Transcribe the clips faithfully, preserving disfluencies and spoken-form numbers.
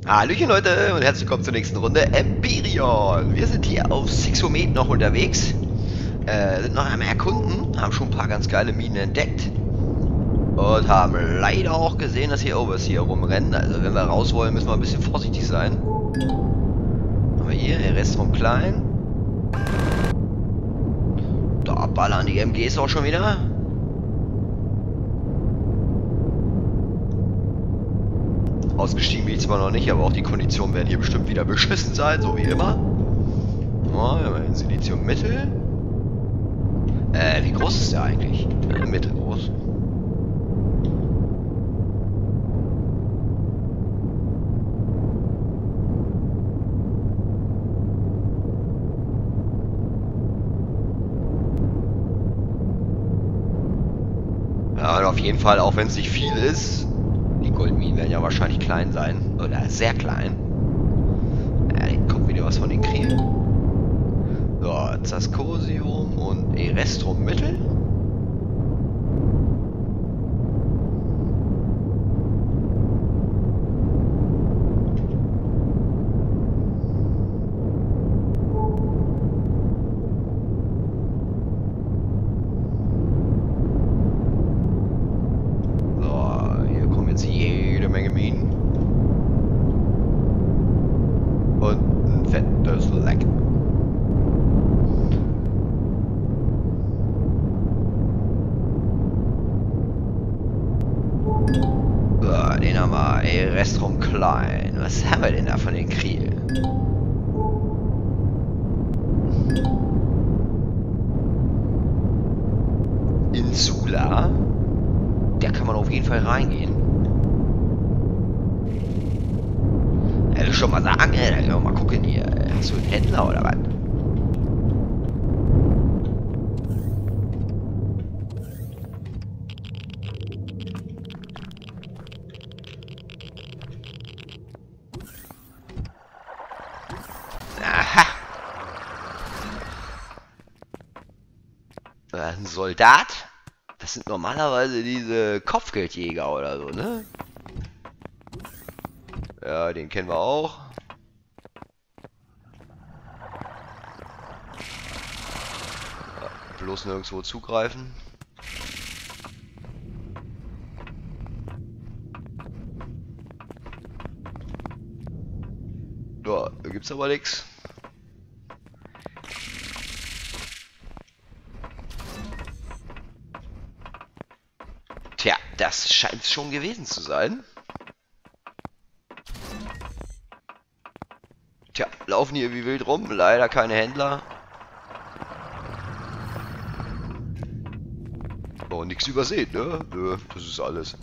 Hallöchen Leute und herzlich willkommen zur nächsten Runde Empyrion. Wir sind hier auf Sixomet noch unterwegs, äh, sind noch einmal erkunden, haben schon ein paar ganz geile Minen entdeckt und haben leider auch gesehen, dass hier Overseer rumrennen. Also wenn wir raus wollen, müssen wir ein bisschen vorsichtig sein. Haben wir hier, der Restaurant klein. Da ballern die M Gs auch schon wieder. Ausgestiegen bin ich zwar noch nicht, aber auch die Konditionen werden hier bestimmt wieder beschissen sein, so wie immer. Ja, wir haben ein Silizium Mittel. Äh, wie groß ist der eigentlich? Äh, mittelgroß. Ja, und auf jeden Fall, auch wenn es nicht viel ist, die Goldminen werden ja wahrscheinlich klein sein. Oder sehr klein. Ja, hier kommt wieder was von den Kriegen. So, Zascosium und Erestrum Mittel. So, hier kommen jetzt jede Menge Minen. Und ein fettes Leck. So, den haben wir. Erestrum klein. Was haben wir denn da von den Kriegen? Insula. Da kann man auf jeden Fall reingehen. Ja, will schon mal sagen, ey, da können wir mal gucken hier. Hast du einen Händler oder was? Aha. Äh, Ein Soldat? Das sind normalerweise diese Kopfgeldjäger oder so, ne? Ja, den kennen wir auch. Ja, bloß nirgendwo zugreifen. Ja, da gibt's aber nichts. Tja, das scheint es schon gewesen zu sein. Tja, laufen hier wie wild rum, leider keine Händler. Oh, nichts übersehen, ne? Nö, das ist alles.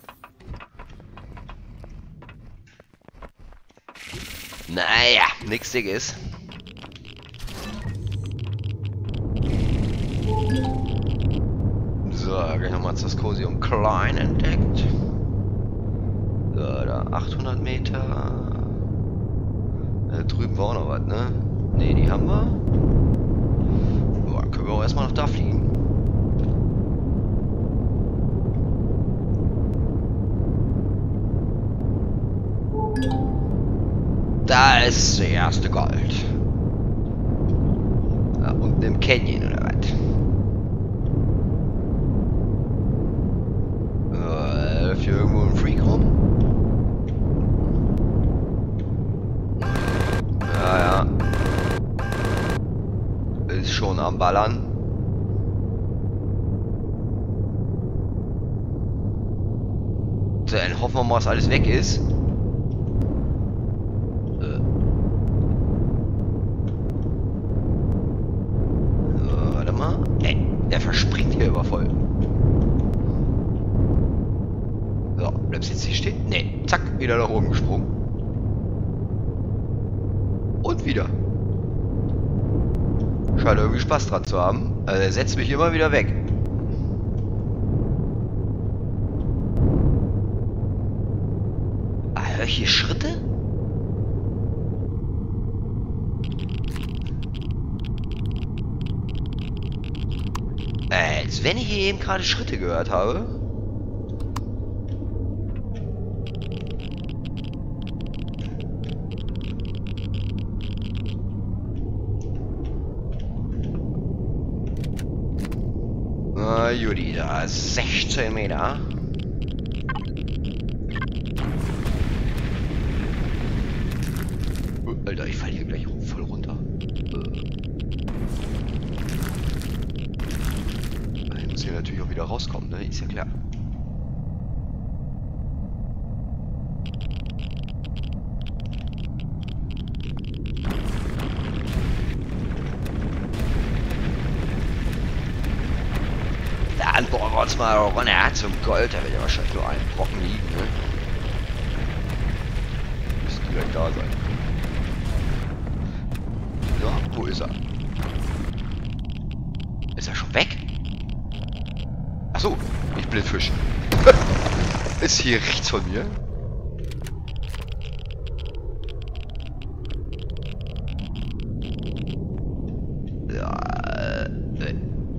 Naja, nix Dickes. So, gleich nochmal Zascosium klein entdeckt. So, da achthundert Meter. Da drüben war auch noch was, ne? Ne, die haben wir. Boah, können wir auch erstmal noch da fliegen. Da ist der erste Gold. Da unten im Canyon oder was? Äh, läuft hier irgendwo ein Freak rum? Ja, ja. Ist schon am Ballern. So, dann hoffen wir mal, dass alles weg ist. Äh. So, warte mal. Ey, der verspringt hier über voll. So, bleibst jetzt hier stehen? Ne, zack, wieder nach oben gesprungen. Und wieder. Scheint irgendwie Spaß dran zu haben. Also er setzt mich immer wieder weg. Ah, höre ich hier Schritte? Äh, als wenn ich hier eben gerade Schritte gehört habe. Judy, da ist sechzehn Meter. Oh, Alter, ich falle hier gleich voll runter. Ich muss hier natürlich auch wieder rauskommen, ne? Ist ja klar. Dann bohren wir uns mal runter zum Gold. Da wird ja wahrscheinlich nur ein Brocken liegen, ne? Müsste gleich da sein. Ja, wo ist er? Ist er schon weg? Achso, ich Blindfisch. Ist hier rechts von mir? Ja, äh.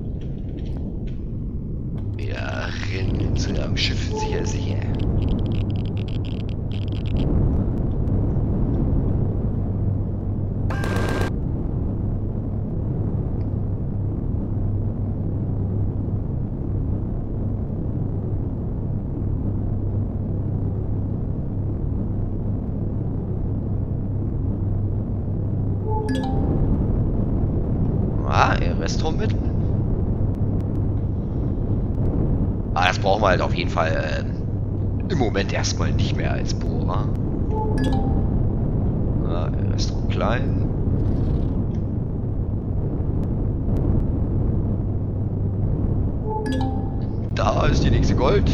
Wir rennen zu einem Schiff sicher, sicher. Ah, Restaurantmittel. Ah, das brauchen wir halt auf jeden Fall äh, im Moment erstmal nicht mehr als Bohrer. Ah, Restaurant klein. Da ist die nächste Gold.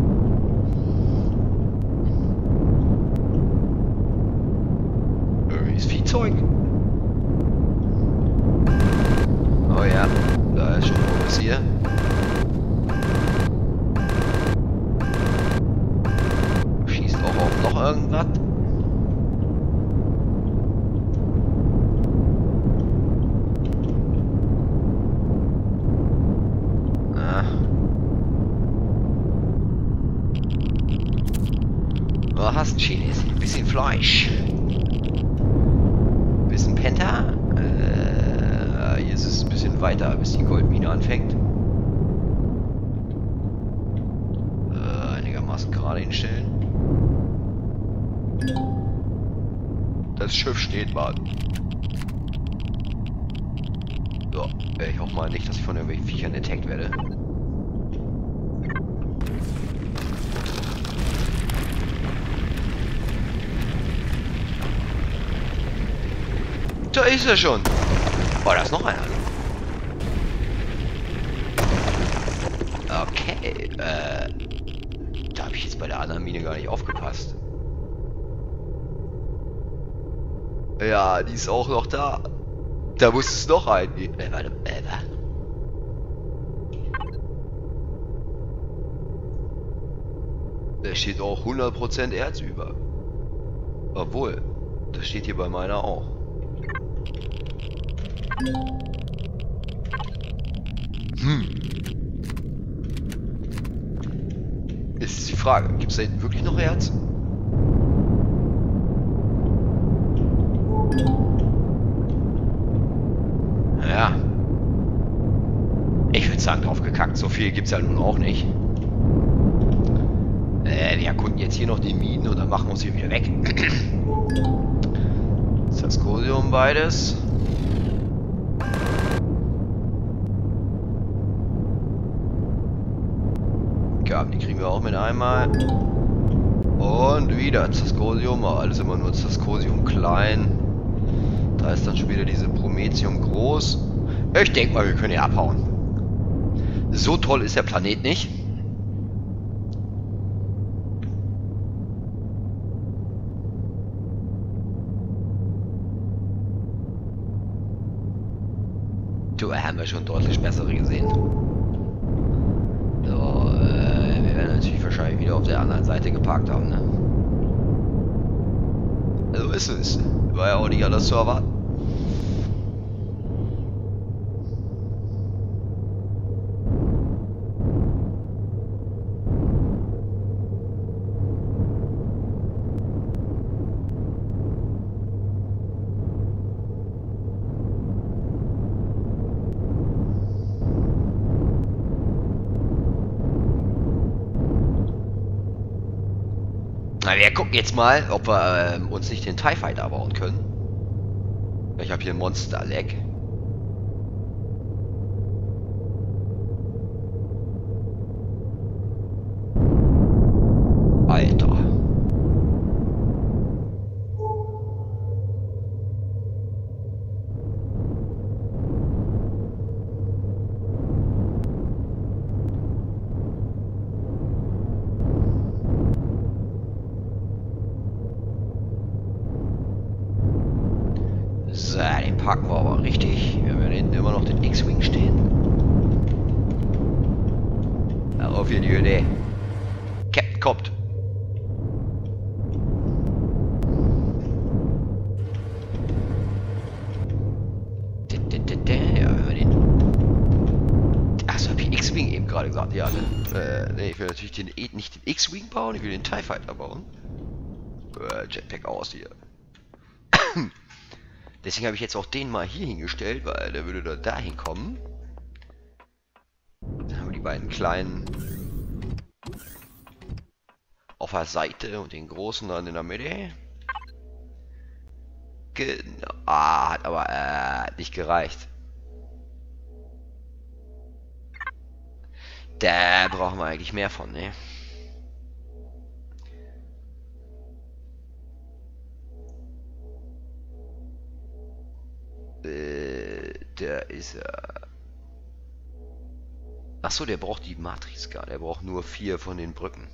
Irgendwie ist Viehzeug. Oh ja, da ist schon was hier. Schießt auch auf noch irgendwas. Ah. Was hast du, Chilis? Ein bisschen Fleisch. Ein bisschen Penta. Äh, hier ist es ein bisschen weiter, bis die Goldmine anfängt. Äh, einigermaßen gerade hinstellen. Das Schiff steht, Mann. So, ich hoffe mal nicht, dass ich von irgendwelchen Viechern attacked werde. Da ist er schon. Oh, da ist noch einer. Okay, äh... da habe ich jetzt bei der anderen Mine gar nicht aufgepasst. Ja, die ist auch noch da. Da muss es noch einen. Äh, warte, äh, was? Da steht auch hundert Prozent Erz über. Obwohl, das steht hier bei meiner auch. Hm. Ist die Frage, gibt es da hinten wirklich noch Erz? Ja. Ich würde sagen, drauf gekackt. So viel gibt es ja nun auch nicht. Äh, wir erkunden jetzt hier noch die Minen und dann machen wir uns hier wieder weg. Saskosium beides. Gaben, die kriegen wir auch mit einmal. Und wieder Zaskosium, aber alles immer nur Zaskosium klein. Da ist dann schon wieder diese Promethium groß. Ich denke mal, wir können hier abhauen. So toll ist der Planet nicht. Du, haben wir schon deutlich bessere gesehen. So, äh, wir werden natürlich wahrscheinlich wieder auf der anderen Seite geparkt haben, ne? Also ist es. War ja auch nicht anders zu erwarten. Na, wir gucken jetzt mal, ob wir ähm, uns nicht den TIE Fighter bauen können. Ich habe hier ein Monster-Lag. Alter. So, den parken wir aber richtig. Wir haben ja hinten immer noch den X-Wing stehen. Darauf hier die Idee. Captain kommt. Ja, wenn wir den... Achso, hab ich X-Wing eben gerade gesagt. Ja, ne? Äh, ne, ich will natürlich den, nicht den X-Wing bauen, ich will den TIE Fighter bauen. Äh, Jetpack aus hier. Deswegen habe ich jetzt auch den mal hier hingestellt, weil der würde da dahin kommen. Dann haben wir die beiden kleinen auf der Seite und den großen dann in der Mitte. Genau. Ah, hat aber äh, nicht gereicht. Da brauchen wir eigentlich mehr von, ne? Äh, der ist er. Achso, der braucht die Matrix gar. Der braucht nur vier von den Brücken.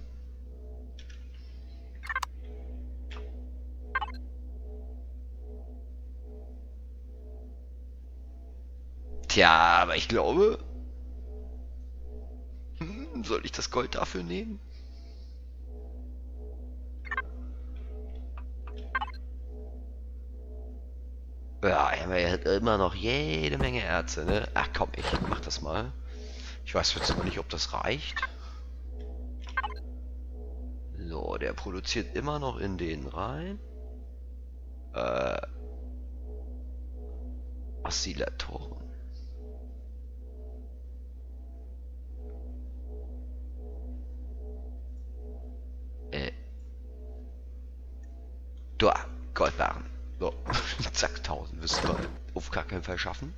Tja, aber ich glaube... Hm, soll ich das Gold dafür nehmen? Ja, wir haben ja immer noch jede Menge Erze, ne? Ach komm, ich mach das mal. Ich weiß jetzt aber nicht, ob das reicht. So, der produziert immer noch in den rein. Äh... Oszillatoren. Äh. Da, Goldbarren. So, zack, tausend müssen wir auf gar keinen Fall schaffen.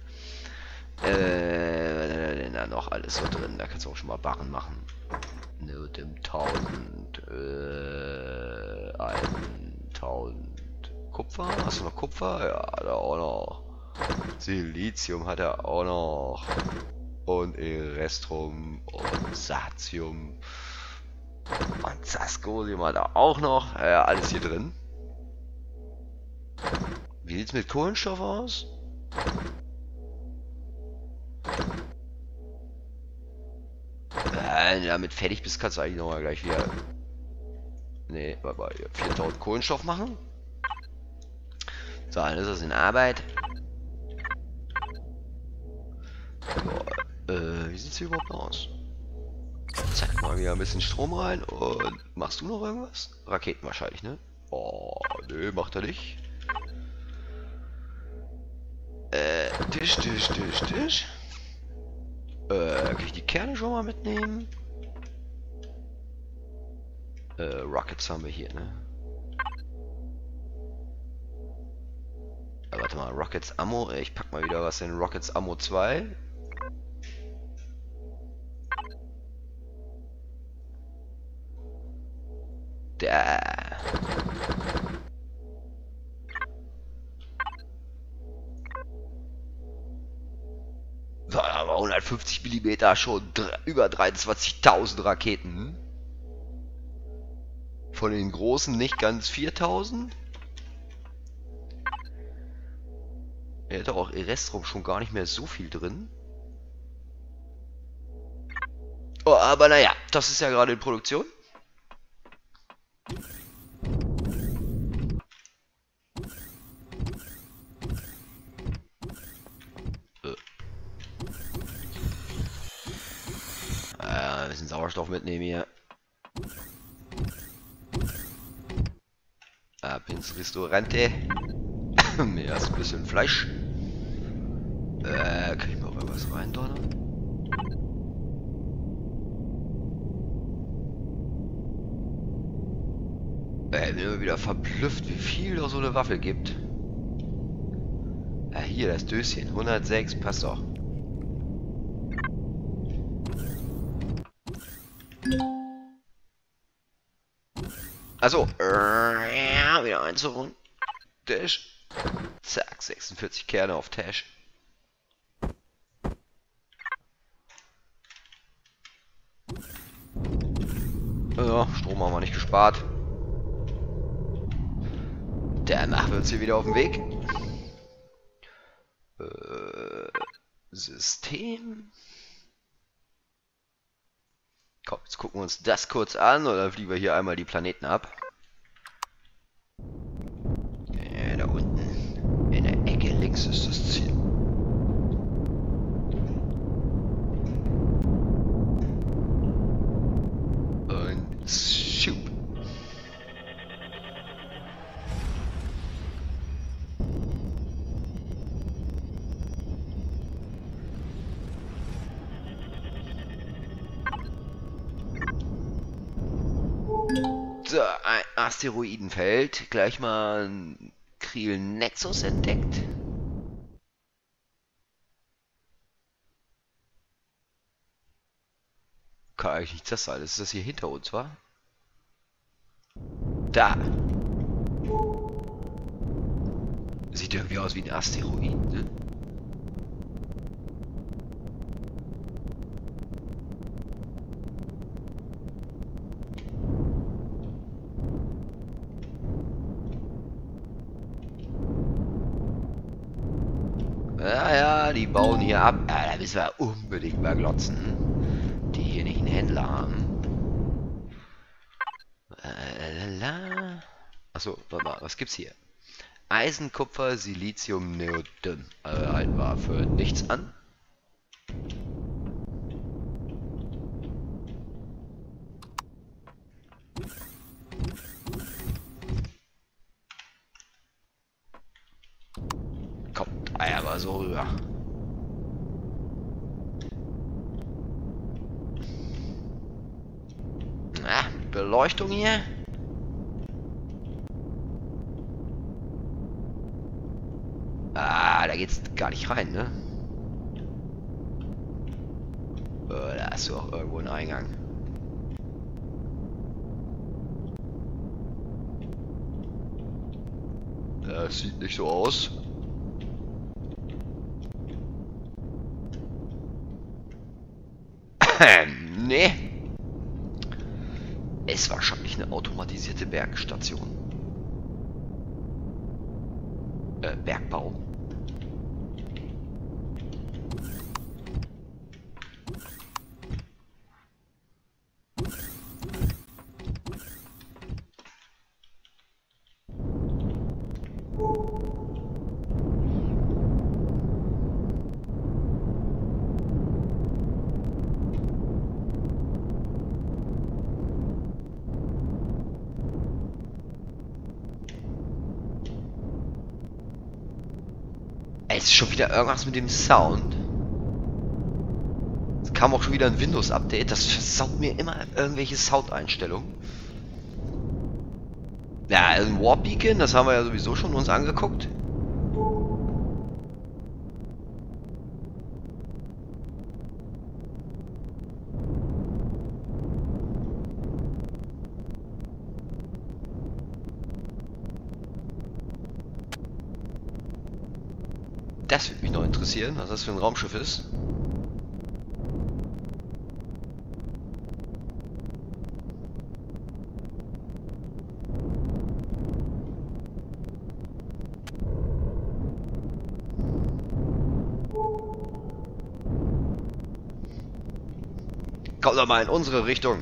Äh, denn da noch alles so drin, da kannst du auch schon mal Barren machen. Nur dem tausend, äh, tausend Kupfer, hast du noch Kupfer? Ja, da auch noch. Silizium hat er auch noch. Und Erestrum und Satium. Und Saskolium hat er auch noch. Ja, alles hier drin. Wie sieht's mit Kohlenstoff aus? Äh, damit fertig bist, kannst du eigentlich nochmal gleich wieder... Ne, warte, viertausend Kohlenstoff machen. So, dann ist das in Arbeit. So, äh, wie sieht's hier überhaupt aus? Zack, mal wieder ein bisschen Strom rein. Und machst du noch irgendwas? Raketen wahrscheinlich, ne? Oh, nö, macht er nicht. Äh, Tisch, Tisch, Tisch, Tisch. Äh, kann ich die Kerne schon mal mitnehmen? Äh, Rockets haben wir hier, ne? Äh, warte mal, Rockets Ammo. Ich pack mal wieder was in Rockets Ammo zwei. Der. So, aber hundertfünfzig Millimeter schon über dreiundzwanzigtausend Raketen. Von den großen nicht ganz viertausend. Er hat auch Erestrum schon gar nicht mehr so viel drin. Oh, aber naja, das ist ja gerade in Produktion. Ein bisschen Sauerstoff mitnehmen hier. Ab ins Restaurante. Mir ist ein bisschen Fleisch. Äh, kann ich mal was reindonnern? Ey, bin immer wieder verblüfft, wie viel da so eine Waffe gibt. Ja, hier, das Döschen. hundertsechs, passt doch. Also, äh, wieder einzuholen. Dash. Zack, sechsundvierzig Kerne auf Tash. Ja, Strom haben wir nicht gespart. Dann machen wir uns hier wieder auf den Weg. Äh, System. Komm, jetzt gucken wir uns das kurz an oder fliegen wir hier einmal die Planeten ab. Äh, da unten in der Ecke links ist das Ziel. Und shoot. So, ein Asteroidenfeld. Gleich mal ein Kriel Nexus entdeckt. Kann eigentlich nicht das sein. Ist das hier hinter uns, wa? Da. Sieht irgendwie aus wie ein Asteroid, ne? Ja, ja, die bauen hier ab. Ja, da müssen wir unbedingt mal glotzen. Die hier nicht einen Händler haben. Äh, Achso, warte mal, was gibt's hier? Eisen, Kupfer, Silizium, Neodym. Äh, halten wir für nichts an. Kommt aber so rüber. Na, Beleuchtung hier. Ah, da geht's gar nicht rein, ne? Oh, da hast du auch irgendwo einen Eingang. Das sieht nicht so aus. Nee. Ist wahrscheinlich eine automatisierte Bergstation. Äh, Bergbau. Es ist schon wieder irgendwas mit dem Sound. Es kam auch schon wieder ein Windows-Update. Das versaut mir immer irgendwelche Soundeinstellungen. Ja, ein Warp Beacon, das haben wir ja sowieso schon uns angeguckt. Das würde mich noch interessieren, was das für ein Raumschiff ist. Kommt doch mal in unsere Richtung.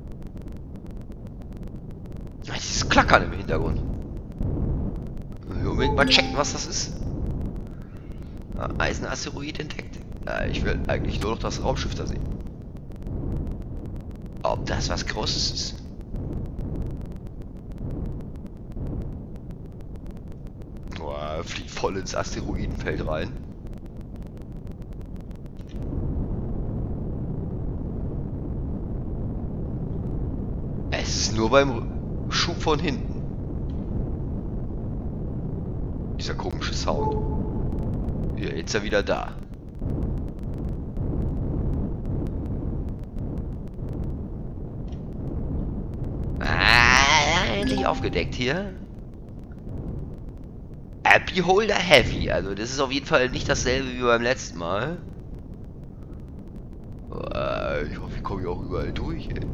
Dieses Klackern im Hintergrund. Jo. unbedingt mal checken, was das ist. Ah, Eisenasteroid entdeckt. Ja, ich will eigentlich nur noch das Raumschiff da sehen. Ob das was Großes ist. Boah, fliegt voll ins Asteroidenfeld rein. Es ist nur beim Schub von hinten. Dieser komische Sound. Ja, jetzt ist er wieder da. Ah, endlich aufgedeckt hier. Äh, Beholder Heavy. Also das ist auf jeden Fall nicht dasselbe wie beim letzten Mal. Äh, ich hoffe, ich komme hier auch überall durch, ey.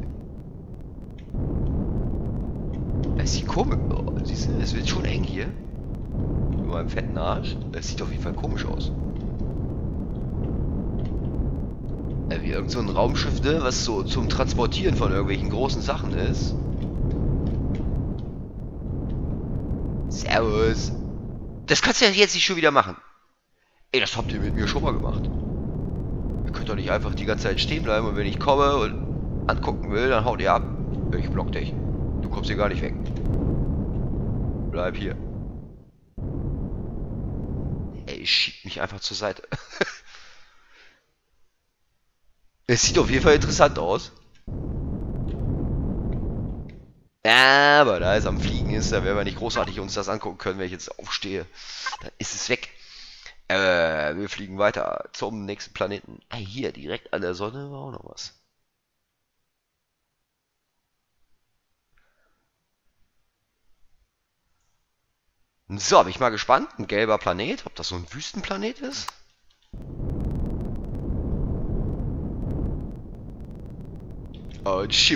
Es sieht komisch aus. Oh, siehst du, es wird schon eng hier. Mit meinem fetten Arsch. Es sieht auf jeden Fall komisch aus. Äh, wie irgend so ein Raumschiff, ne, was so zum Transportieren von irgendwelchen großen Sachen ist. Servus. Das kannst du ja jetzt nicht schon wieder machen. Ey, das habt ihr mit mir schon mal gemacht. Ihr könnt doch nicht einfach die ganze Zeit stehen bleiben und wenn ich komme und angucken will, dann haut ihr ab. Ich block dich. Du kommst hier gar nicht weg. Bleib hier. Ey, ich schieb mich einfach zur Seite. Es sieht auf jeden Fall interessant aus. Aber da es am Fliegen ist, da werden wir nicht großartig uns das angucken können, wenn ich jetzt aufstehe. Dann ist es weg. Äh, wir fliegen weiter zum nächsten Planeten. Ah, hier, direkt an der Sonne war auch noch was. So, bin ich mal gespannt. Ein gelber Planet. Ob das so ein Wüstenplanet ist? Oh, ein Chip.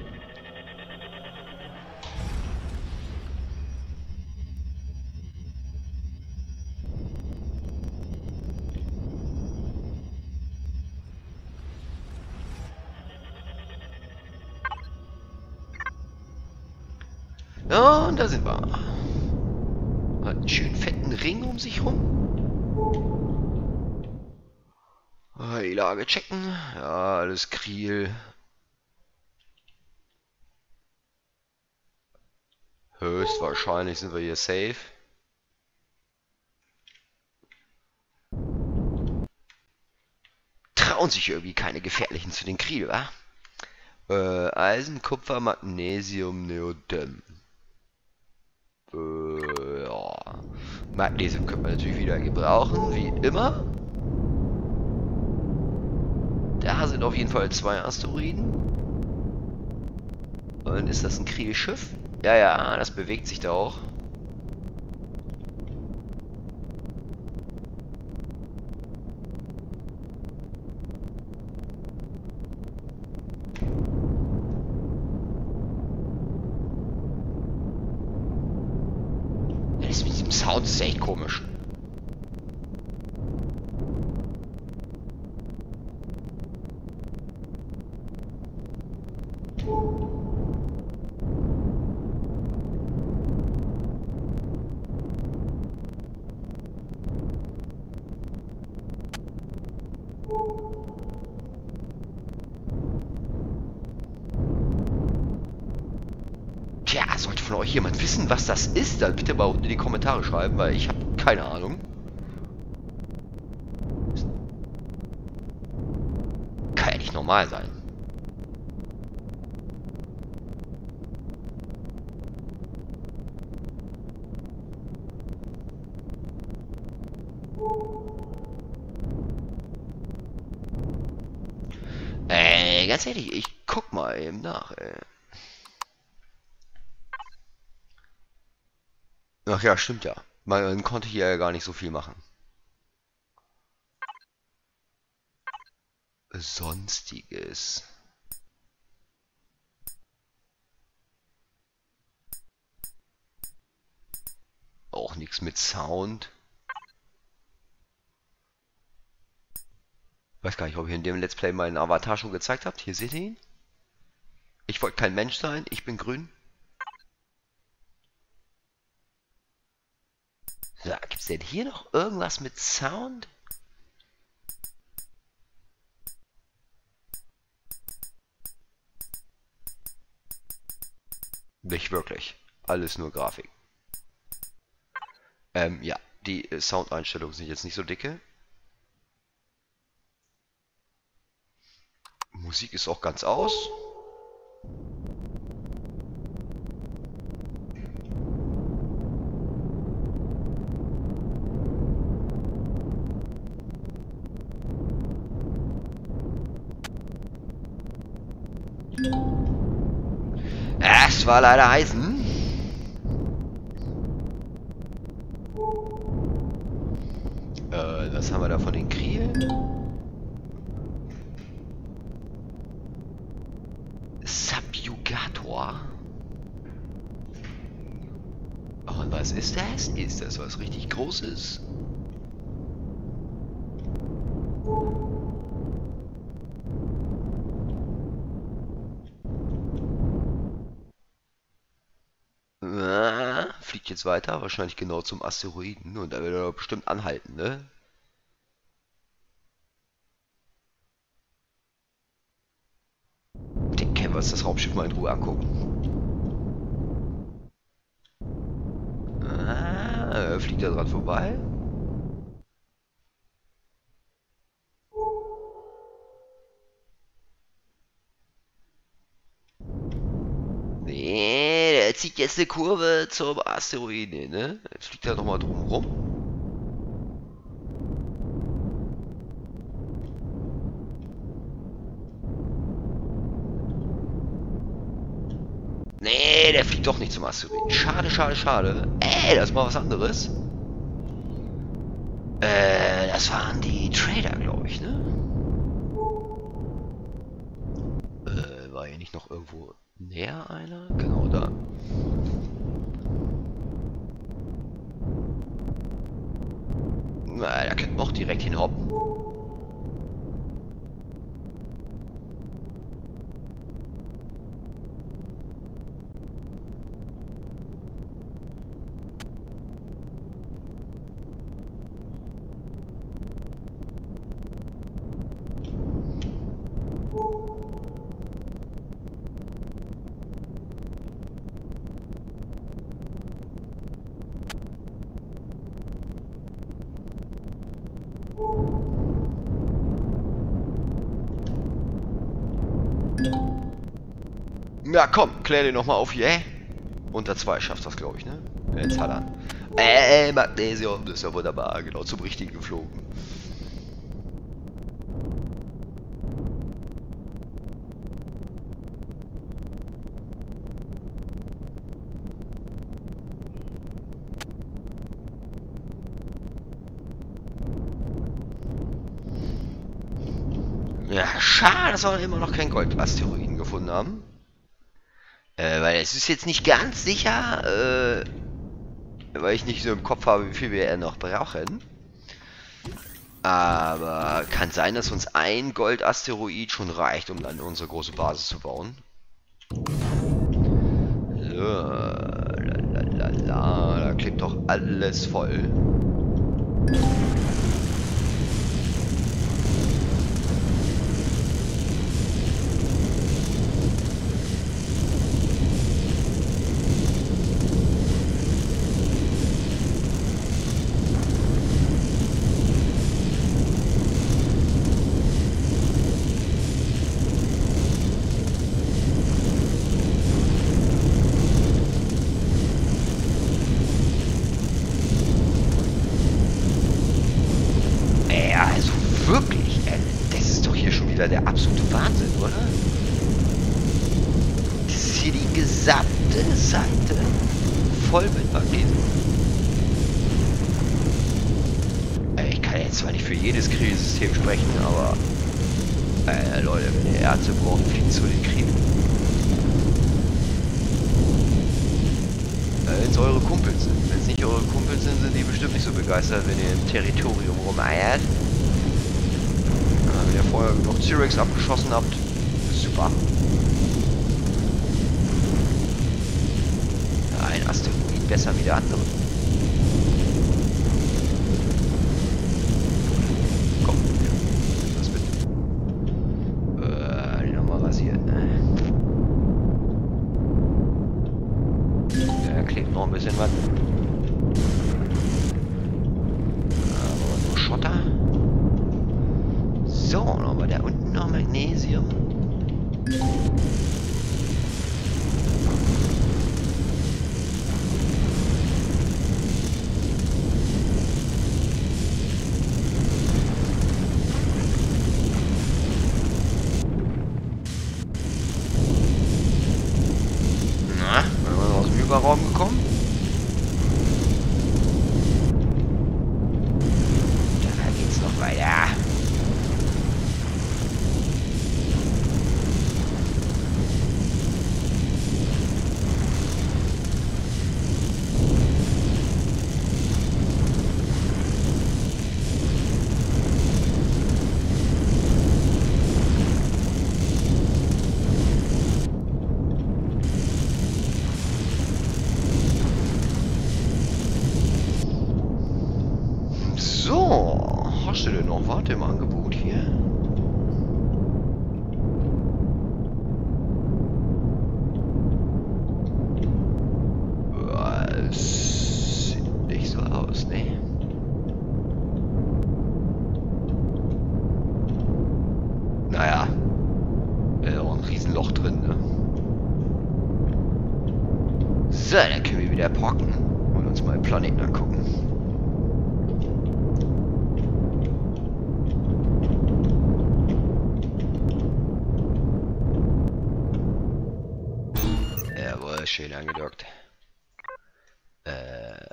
Ja, und da sind wir. Hat einen schönen fetten Ring um sich rum. Die Lage checken. Ja, alles Kriel. Höchstwahrscheinlich sind wir hier safe. Trauen sich irgendwie keine gefährlichen zu den Kriel, wa? Äh, Eisen, Kupfer, Magnesium, Neodym. Äh, ja. Magnesium können wir natürlich wieder gebrauchen, wie immer. Da sind auf jeden Fall zwei Asteroiden. Und ist das ein Kriegsschiff? Ja, ja, das bewegt sich da auch. Ja, das mit diesem Sound ist echt komisch. Tja, sollte von euch jemand wissen, was das ist, dann bitte mal unten in die Kommentare schreiben, weil ich habe keine Ahnung. Kann ja nicht normal sein. Äh, ganz ehrlich, ich guck mal eben nach, ey. Ach ja, stimmt ja. Man konnte hier ja gar nicht so viel machen. Sonstiges. Auch nichts mit Sound. Weiß gar nicht, ob ihr in dem Let's Play meinen Avatar schon gezeigt habt. Hier seht ihr ihn. Ich wollte kein Mensch sein, ich bin grün. Ist denn hier noch irgendwas mit Sound? Nicht wirklich. Alles nur Grafik. Ähm, ja, die äh, Soundeinstellungen sind jetzt nicht so dicke. Musik ist auch ganz aus. Es war leider Eisen. Äh, was haben wir da von den Krielen? Subjugator. Und was ist das? Ist das was richtig Großes? Ah, fliegt jetzt weiter, wahrscheinlich genau zum Asteroiden. Und da wird er bestimmt anhalten, ne? Den können wir uns das Raumschiff mal in Ruhe angucken. Ah, fliegt er dran vorbei? Nee, der zieht jetzt eine Kurve zum Asteroiden, ne? Jetzt fliegt er nochmal drum rum. Nee, der fliegt doch nicht zum Asteroiden. Schade, schade, schade. Ey, das ist mal was anderes. Äh, das waren die Trader, glaube ich, ne? Äh, war hier nicht noch irgendwo näher einer? Genau da. Na, da könnten wir auch direkt hinhoppen. Ja, komm, klär den nochmal auf hier, ey. Unter zwei schafft das, glaube ich, ne? Jetzt hat er. Äh, Magnesium, das ist ja wunderbar, genau zum richtigen geflogen. Ja, schade, dass wir immer noch keinen Goldasteroiden gefunden haben. Äh, weil es ist jetzt nicht ganz sicher, äh, weil ich nicht so im Kopf habe, wie viel wir noch brauchen. Aber kann sein, dass uns ein Goldasteroid schon reicht, um dann unsere große Basis zu bauen. So, lalalala, da klebt doch alles voll. Wirklich, ey, das ist doch hier schon wieder der absolute Wahnsinn, oder? Das ist hier die gesamte Seite voll mit Magnesium. Ey, ich kann jetzt zwar nicht für jedes Krisensystem sprechen, aber äh, Leute, wenn ihr Ärzte braucht, fliegt zu den Kriegen. Äh, wenn es eure Kumpels sind. Wenn es nicht eure Kumpels sind, sind die bestimmt nicht so begeistert, wenn ihr im Territorium rumeiert. Wenn ihr vorher genug T-Rex abgeschossen habt, ist super. Ja, ein Asteroid besser wie der andere. Schotter. So, dann haben wir da unten noch Magnesium. Na, sind wir aus dem Überraum gekommen? Da geht's noch weiter. So, hast du denn noch was im Angebot hier? Es sieht nicht so aus, ne? Naja, ist auch ein Riesenloch drin, ne? So, dann können wir wieder parken und uns mal den Planeten angucken. Schön angedockt. Äh.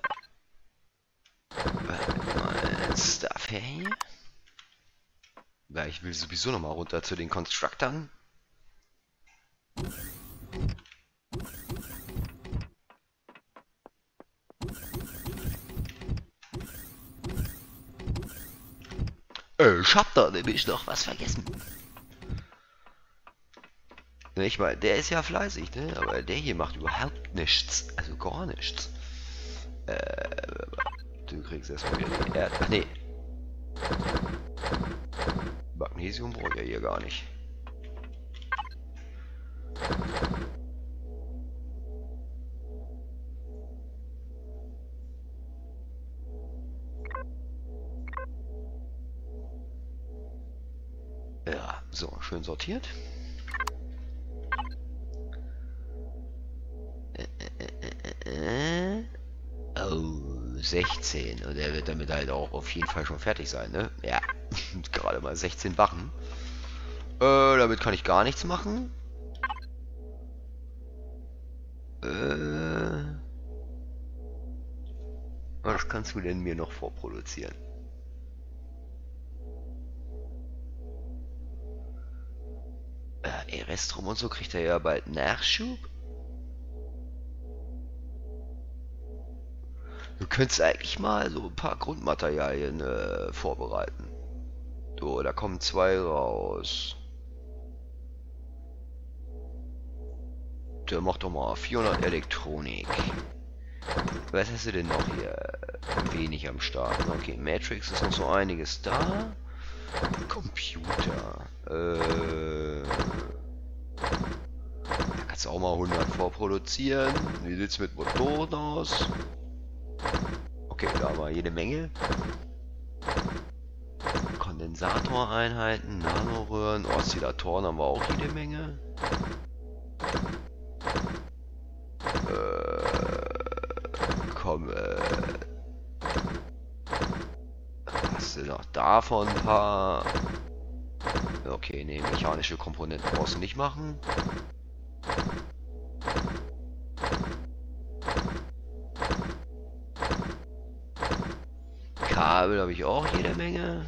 Mal Stuff her hier. Ja, ich will sowieso noch mal runter zu den Constructern. Äh, ich hab da nämlich noch was vergessen. Ich meine, der ist ja fleißig, ne? Aber der hier macht überhaupt nichts. Also gar nichts. Äh, du kriegst erstmal wieder die Erde. Ach nee. Magnesium braucht er hier gar nicht. Ja, so, schön sortiert. Oh, sechzehn. Und er wird damit halt auch auf jeden Fall schon fertig sein, ne? Ja, gerade mal sechzehn Wachen. Äh, damit kann ich gar nichts machen. Äh, was kannst du denn mir noch vorproduzieren? Äh, Restrum und so kriegt er ja bald Nachschub. Du könntest eigentlich mal so ein paar Grundmaterialien äh, vorbereiten. So, da kommen zwei raus. Der macht doch mal vierhundert Elektronik. Was hast du denn noch hier? Wenig am Start. Okay, Matrix ist noch so einiges da. Computer. Äh, da kannst du auch mal hundert vorproduzieren. Wie sieht's mit Motoren aus? Okay, da haben wir jede Menge. Kondensatoreinheiten, Nanoröhren, Oszillatoren haben wir auch jede Menge. Äh, komm, äh, hast du noch davon ein paar? Okay, ne, mechanische Komponenten brauchst du nicht machen. Kabel habe ich auch jede Menge.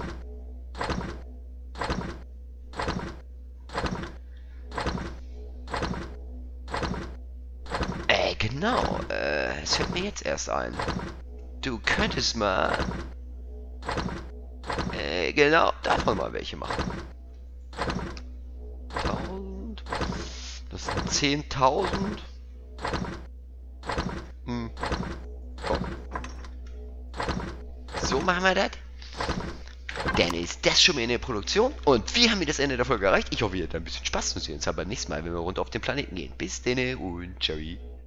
Äh, genau. Äh, es fällt mir jetzt erst ein. Du könntest mal... Äh, genau, davon mal welche machen. tausend. Das sind zehntausend. Hm. Komm. So machen wir das. Dann ist das schon mal in der Produktion. Und wir haben hier das Ende der Folge erreicht. Ich hoffe, ihr hattet ein bisschen Spaß und sehen uns aber beim nächsten Mal, wenn wir runter auf den Planeten gehen. Bis dann und ciao.